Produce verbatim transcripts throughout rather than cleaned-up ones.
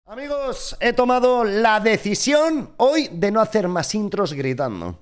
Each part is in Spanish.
Amigos, he tomado la decisión hoy de no hacer más intros gritando.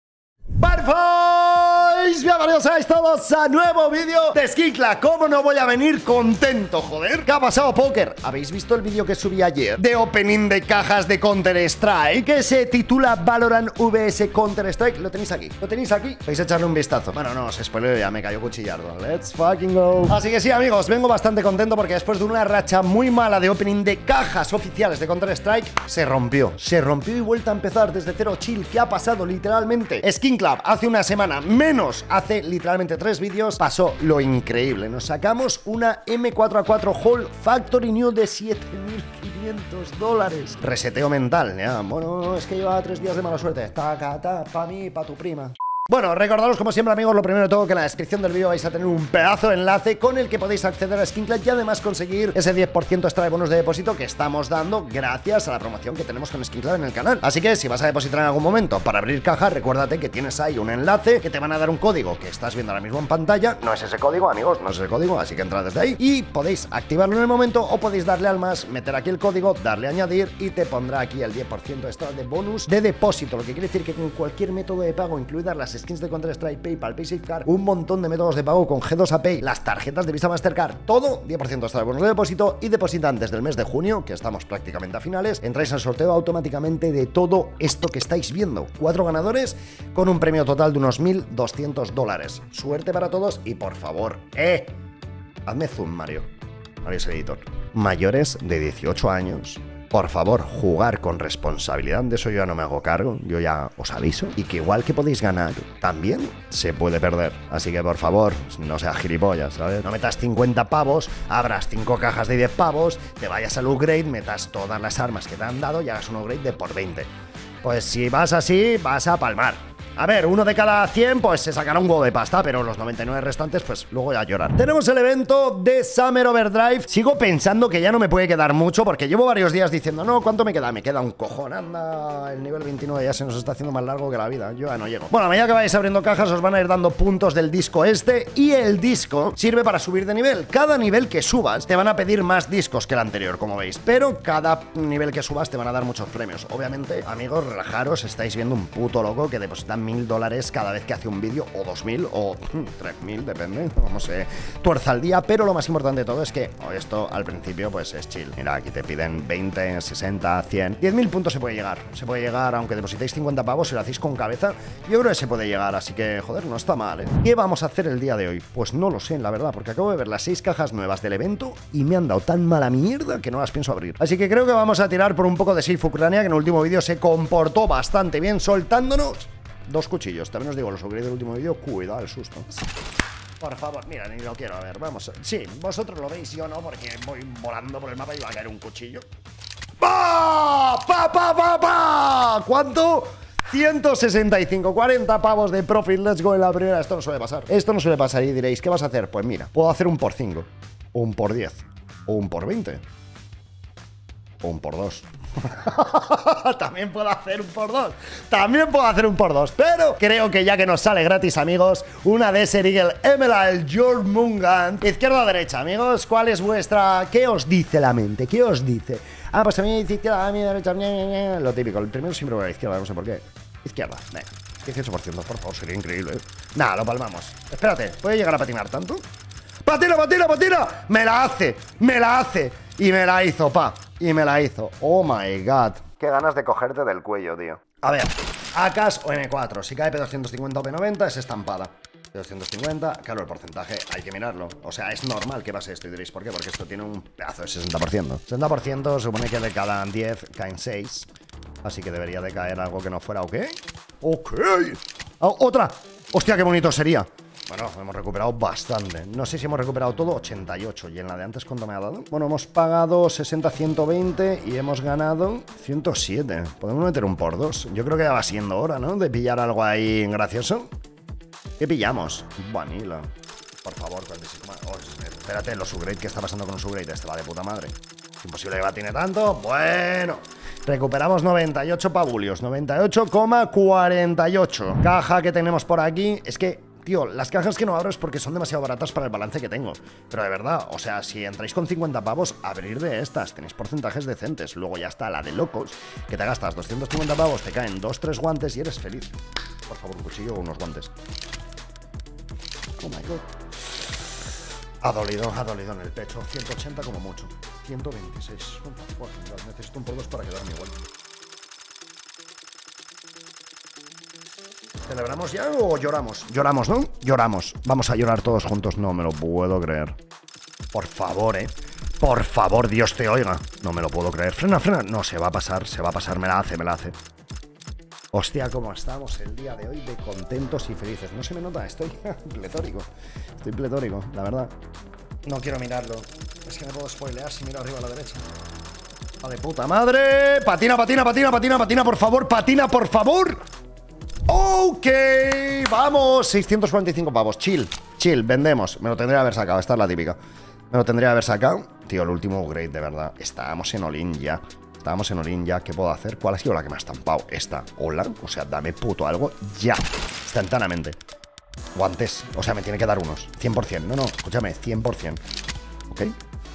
¡Perfecto! Bienvenidos a todos a nuevo vídeo de Skinclub. ¿Cómo no voy a venir contento, joder? ¿Qué ha pasado, Poker? ¿Habéis visto el vídeo que subí ayer de opening de cajas de Counter-Strike que se titula Valorant V S Counter-Strike? Lo tenéis aquí, lo tenéis aquí. Vais a echarle un vistazo. Bueno, no, os spoileo, ya me cayó cuchillardo. Let's fucking go. Así que sí, amigos, vengo bastante contento porque después de una racha muy mala de opening de cajas oficiales de Counter-Strike, se rompió, se rompió y vuelta a empezar desde cero chill. ¿Qué ha pasado literalmente? Skinclub hace una semana, menos hace literalmente tres vídeos, pasó lo increíble. Nos sacamos una M cuatro A cuatro Whole Factory New de siete mil quinientos dólares. Reseteo mental, ya. Bueno, es que lleva tres días de mala suerte. Taca, ta, pa' mí, pa' tu prima. Bueno, recordaros como siempre, amigos, lo primero de todo, que en la descripción del vídeo vais a tener un pedazo de enlace con el que podéis acceder a Skinclub y además conseguir ese diez por ciento extra de bonos de depósito que estamos dando gracias a la promoción que tenemos con Skinclub en el canal. Así que si vas a depositar en algún momento para abrir caja, recuérdate que tienes ahí un enlace que te van a dar un código que estás viendo ahora mismo en pantalla. No es ese código, amigos, no es ese código, así que entrad desde ahí y podéis activarlo en el momento o podéis darle al más, meter aquí el código, darle a añadir y te pondrá aquí el diez por ciento extra de bonus de depósito, lo que quiere decir que con cualquier método de pago, incluidas las skins de Counter-Strike, PayPal, PaySafeCard, un montón de métodos de pago con G dos A Pay, las tarjetas de Visa Mastercard, todo diez por ciento extra de bonos de depósito y depositan desde el mes de junio, que estamos prácticamente a finales, entráis al sorteo automáticamente de todo esto que estáis viendo. Cuatro ganadores con un premio total de unos mil doscientos dólares. Suerte para todos y por favor, eh, hazme zoom, Mario. Mario es el editor. Mayores de dieciocho años. Por favor, jugar con responsabilidad, de eso yo ya no me hago cargo, yo ya os aviso. Y que igual que podéis ganar, también se puede perder. Así que por favor, no seas gilipollas, ¿sabes? No metas cincuenta pavos, abras cinco cajas de diez pavos, te vayas al upgrade, metas todas las armas que te han dado y hagas un upgrade de por veinte. Pues si vas así, vas a palmar. A ver, uno de cada cien pues se sacará un huevo de pasta, pero los noventa y nueve restantes pues luego ya llorar. Tenemos el evento de Summer Overdrive. Sigo pensando que ya no me puede quedar mucho porque llevo varios días diciendo, no, ¿cuánto me queda? Me queda un cojón, anda, el nivel veintinueve ya se nos está haciendo más largo que la vida, yo ya no llego. Bueno, a medida que vais abriendo cajas os van a ir dando puntos del disco este y el disco sirve para subir de nivel. Cada nivel que subas te van a pedir más discos que el anterior, como veis, pero cada nivel que subas te van a dar muchos premios. Obviamente, amigos, relajaros, estáis viendo un puto loco que depositan mil dólares cada vez que hace un vídeo, o dos mil, o tres mil, depende, como se tuerza al día, pero lo más importante de todo es que oh, esto al principio pues es chill. Mira, aquí te piden veinte, sesenta, cien, diez mil puntos se puede llegar, se puede llegar, aunque depositéis cincuenta pavos, si lo hacéis con cabeza, yo creo que se puede llegar, así que, joder, no está mal, ¿eh? ¿Qué vamos a hacer el día de hoy? Pues no lo sé, la verdad, porque acabo de ver las seis cajas nuevas del evento y me han dado tan mala mierda que no las pienso abrir. Así que creo que vamos a tirar por un poco de Safe Ucrania, que en el último vídeo se comportó bastante bien, soltándonos dos cuchillos. También os digo, los upgrades del último vídeo, cuidado el susto. Por favor, mira, ni lo quiero, a ver, vamos. Sí, vosotros lo veis, yo no, porque voy volando por el mapa y va a caer un cuchillo. ¡Pa! ¡Pa, pa, pa, pa! ¿Cuánto? ciento sesenta y cinco, cuarenta pavos de profit, let's go en la primera. Esto no suele pasar, esto no suele pasar y diréis, ¿qué vas a hacer? Pues mira, puedo hacer un por cinco, o un por diez, o un por veinte, o un por dos. También puedo hacer un por dos. También puedo hacer un por dos. Pero creo que ya que nos sale gratis, amigos, una Desert Eagle Emerald Jormungand. Izquierda o derecha, amigos. ¿Cuál es vuestra? ¿Qué os dice la mente? ¿Qué os dice? Ah, pues a mí dice izquierda, a mí derecha. Lo típico. El primero siempre voy a la izquierda, no sé por qué. Izquierda, venga. dieciocho por ciento, por favor, sería increíble, ¿eh? Nada, lo palmamos. Espérate, ¿puede llegar a patinar tanto? ¡Patina, patina, patina! ¡Me la hace! ¡Me la hace! Y me la hizo, pa. Y me la hizo. Oh my god. Qué ganas de cogerte del cuello, tío. A ver, A K S o N cuatro. Si cae P doscientos cincuenta o P noventa es estampada. P doscientos cincuenta, claro, el porcentaje hay que mirarlo. O sea, es normal que pase esto. Y diréis, ¿por qué? Porque esto tiene un pedazo de sesenta por ciento. sesenta por ciento supone que de cada diez caen seis. Así que debería de caer algo que no fuera ok. Ok. Oh, otra. Hostia, qué bonito sería. Bueno, hemos recuperado bastante. No sé si hemos recuperado todo, ochenta y ocho. ¿Y en la de antes cuánto me ha dado? Bueno, hemos pagado sesenta, ciento veinte y hemos ganado ciento siete. Podemos meter un por dos. Yo creo que ya va siendo hora, ¿no? De pillar algo ahí gracioso. ¿Qué pillamos? Vanilla. Por favor, oh, espérate, los upgrades. ¿Qué está pasando con los upgrades? Este va de puta madre. Imposible que batine tanto. Bueno. Recuperamos noventa y ocho pavulios. noventa y ocho coma cuarenta y ocho. Caja que tenemos por aquí. Es que Tío, las cajas que no abro es porque son demasiado baratas para el balance que tengo. Pero de verdad, o sea, si entráis con cincuenta pavos, abrir de estas, tenéis porcentajes decentes. Luego ya está la de locos, que te gastas doscientos cincuenta pavos, te caen dos tres guantes y eres feliz. Por favor, un cuchillo o unos guantes. Oh my god. Ha dolido, ha dolido en el pecho. ciento ochenta como mucho. ciento veintiséis. Oh, fucking god. Necesito un por dos para quedarme igual. ¿Celebramos ya o lloramos? Lloramos, ¿no? Lloramos. Vamos a llorar todos juntos. No me lo puedo creer. Por favor, ¿eh? Por favor, Dios te oiga. No me lo puedo creer. Frena, frena. No, se va a pasar, se va a pasar. Me la hace, me la hace. Hostia, cómo estamos el día de hoy de contentos y felices. No se me nota, estoy pletórico. Estoy pletórico, la verdad. No quiero mirarlo. Es que me puedo spoilear si miro arriba a la derecha. ¡Ah, de puta madre! Patina, patina, patina, patina, patina, por favor. Patina, por favor. Ok, vamos. seiscientos cuarenta y cinco pavos. Chill, chill, vendemos. Me lo tendría que haber sacado, esta es la típica. Me lo tendría que haber sacado. Tío, el último upgrade, de verdad. Estábamos en all-in ya. Estábamos en all-in ya. ¿Qué puedo hacer? ¿Cuál ha sido la que me ha estampado? Esta. Hola. O sea, dame puto algo ya. Instantáneamente. Guantes. O sea, me tiene que dar unos. cien por cien. No, no, escúchame. cien por cien. Ok.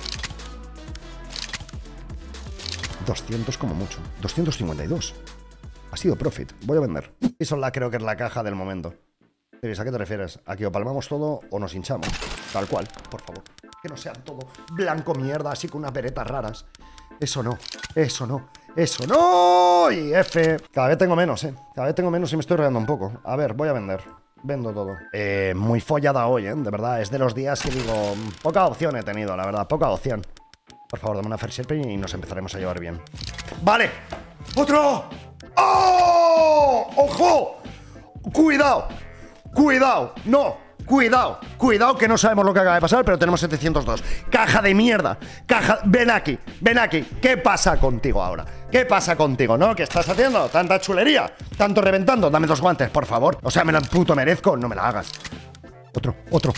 doscientos como mucho. doscientos cincuenta y dos. Ha sido profit. Voy a vender. Eso la creo que es la caja del momento. ¿A qué te refieres? ¿A que o palmamos todo o nos hinchamos? Tal cual, por favor. Que no sea todo blanco mierda, así con unas veretas raras. Eso no, eso no, eso no. Y F. Cada vez tengo menos, eh. Cada vez tengo menos y me estoy regando un poco. A ver, voy a vender. Vendo todo. Eh, muy follada hoy, eh. De verdad, es de los días que digo, poca opción he tenido, la verdad, poca opción. Por favor, dame una Fair Share y nos empezaremos a llevar bien. ¡Vale! ¡Otro! ¡Oh! ¡Ojo! ¡Cuidado! ¡Cuidado! ¡No! ¡Cuidado! ¡Cuidado! Que no sabemos lo que acaba de pasar, pero tenemos setecientos dos. ¡Caja de mierda! ¡Caja! ¡Ven aquí! ¡Ven aquí! ¿Qué pasa contigo ahora? ¿Qué pasa contigo, no? ¿Qué estás haciendo? ¿Tanta chulería? ¿Tanto reventando? Dame dos guantes, por favor. O sea, me lo puto merezco. No me la hagas. Otro, otro.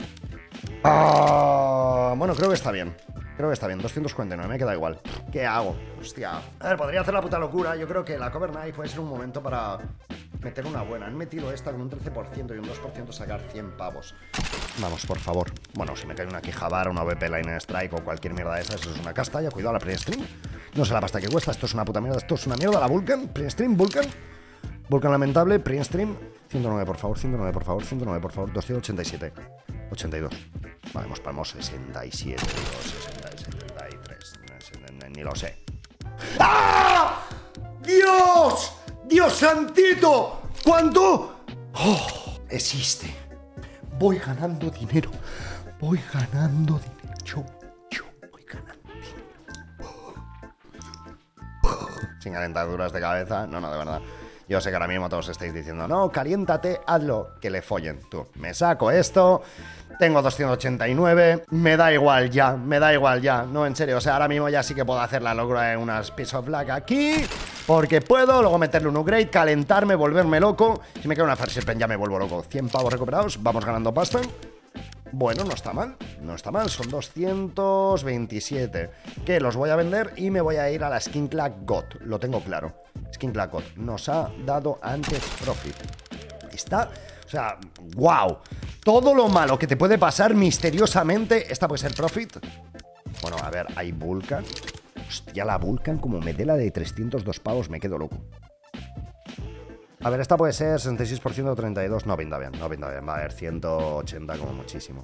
Ah, bueno, creo que está bien. Creo que está bien, doscientos cuarenta y nueve, me queda igual. ¿Qué hago? Hostia. A ver, podría hacer la puta locura. Yo creo que la Cover Night puede ser un momento para meter una buena. Han metido esta con un trece por ciento y un dos por ciento sacar cien pavos. Vamos, por favor. Bueno, si me cae una Quijabara, una V P Line Strike o cualquier mierda de esas, eso es una casta. Ya, cuidado, la pre-stream. No sé la pasta que cuesta, esto es una puta mierda. Esto es una mierda, la Vulcan, pre-stream, Vulcan. Vulcan lamentable, pre-stream. ciento nueve, por favor, ciento nueve, por favor, ciento nueve, por favor, doscientos ochenta y siete. ochenta y dos. Vale, hemos palmado sesenta y siete, sesenta, setenta y tres. Ni lo sé. ¡Ah! ¡Dios! ¡Dios santito! ¿Cuánto? Oh, existe. Voy ganando dinero. Voy ganando dinero. Yo, yo voy ganando dinero. Sin calentaduras de cabeza. No, no, de verdad. Yo sé que ahora mismo todos estáis diciendo, no, caliéntate, hazlo, que le follen. Tú, me saco esto, tengo doscientos ochenta y nueve, me da igual ya, me da igual ya. No, en serio, o sea, ahora mismo ya sí que puedo hacer la locura de unas Piece of Black aquí, porque puedo, luego meterle un upgrade, calentarme, volverme loco. Si me queda una Fair Share ya me vuelvo loco. cien pavos recuperados, vamos ganando pasta. Bueno, no está mal, no está mal, son doscientos veintisiete. Que los voy a vender y me voy a ir a la Skin Clack God, lo tengo claro. Skin Clack God nos ha dado antes profit. Está, o sea, wow. Todo lo malo que te puede pasar misteriosamente, esta puede ser profit. Bueno, a ver, hay Vulcan. Hostia, la Vulcan, como me dé la de trescientos dos pavos, me quedo loco. A ver, esta puede ser sesenta y seis por ciento, treinta y dos. No pinta bien, no pinta bien. Va a haber ciento ochenta como muchísimo.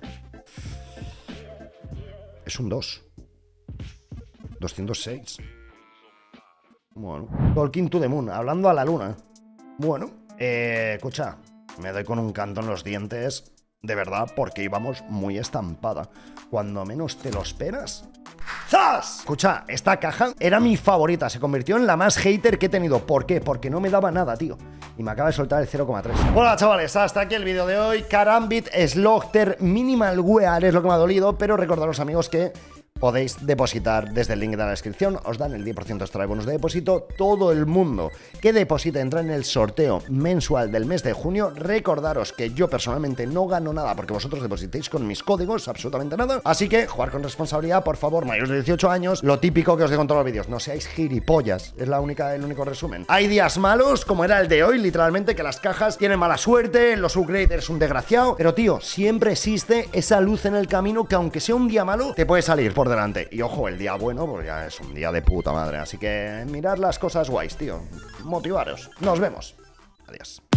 Es un dos. doscientos seis. Bueno. Talking to the Moon, hablando a la luna. Bueno, eh, escucha, me doy con un canto en los dientes, de verdad, porque íbamos muy estampada. Cuando menos te lo esperas. ¡Zas! Escucha, esta caja era mi favorita, se convirtió en la más hater que he tenido. ¿Por qué? Porque no me daba nada, tío. Y me acaba de soltar el cero coma tres. Hola, chavales, hasta aquí el vídeo de hoy. Karambit Slaughter Minimal Wear es lo que me ha dolido, pero recordaros, amigos, que podéis depositar desde el link de la descripción. Os dan el diez por ciento extra de bonus de depósito. Todo el mundo que deposite entra en el sorteo mensual del mes de junio. Recordaros que yo personalmente no gano nada porque vosotros depositéis con mis códigos, absolutamente nada. Así que jugar con responsabilidad, por favor, mayores de dieciocho años. Lo típico que os digo en todos los vídeos, no seáis gilipollas. Es la única, el único resumen. Hay días malos, como era el de hoy, literalmente, que las cajas tienen mala suerte, los upgraders es un desgraciado. Pero tío, siempre existe esa luz en el camino que aunque sea un día malo, te puede salir por delante. Y ojo, el día bueno, pues ya es un día de puta madre. Así que mirad las cosas guays, tío. Motivaros. Nos vemos. Adiós.